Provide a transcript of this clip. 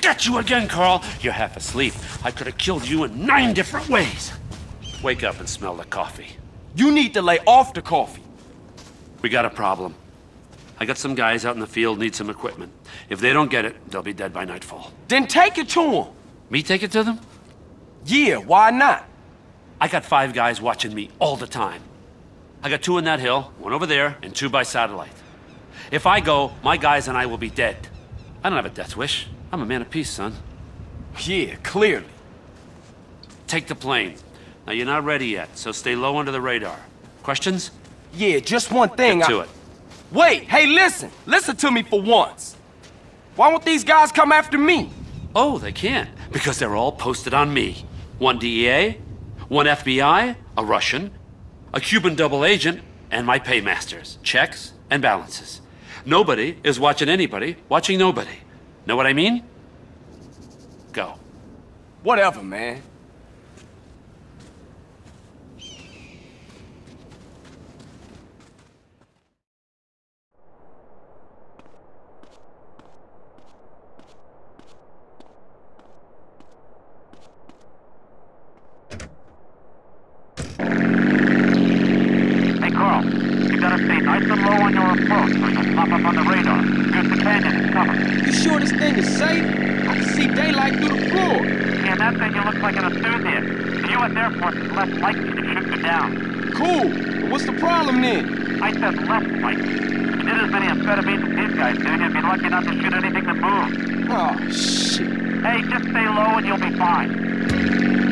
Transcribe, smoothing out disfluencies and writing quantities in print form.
get you again, Carl. You're half asleep. I could have killed you in 9 different ways. Wake up and smell the coffee. You need to lay off the coffee. We got a problem. I got some guys out in the field need some equipment. If they don't get it, they'll be dead by nightfall. Then take it to them. Me take it to them? Yeah, why not? I got 5 guys watching me all the time. I got 2 in that hill, 1 over there, and 2 by satellite. If I go, my guys and I will be dead. I don't have a death wish. I'm a man of peace, son. Yeah, clearly. Take the plane. Now, you're not ready yet, so stay low under the radar. Questions? Yeah, just one thing. Get to it. Wait, hey, listen. Listen to me for once. Why won't these guys come after me? Oh, they can't, because they're all posted on me. 1 DEA, 1 FBI, a Russian, a Cuban double agent, and my paymasters, checks and balances. Nobody is watching anybody, watching nobody. Know what I mean? Go. Whatever, man. Nice and low on your approach, or you'll pop up on the radar. Use the canyon as cover. You sure this thing is safe? I can see daylight through the floor. Yeah, that thing you look like an enthusiast. The U.S. Air Force is less likely to shoot you down. Cool. But what's the problem then? I said less likely. If you did as many amphetamines as these guys did, you'd be lucky not to shoot anything that moves. Oh, shit. Hey, just stay low and you'll be fine.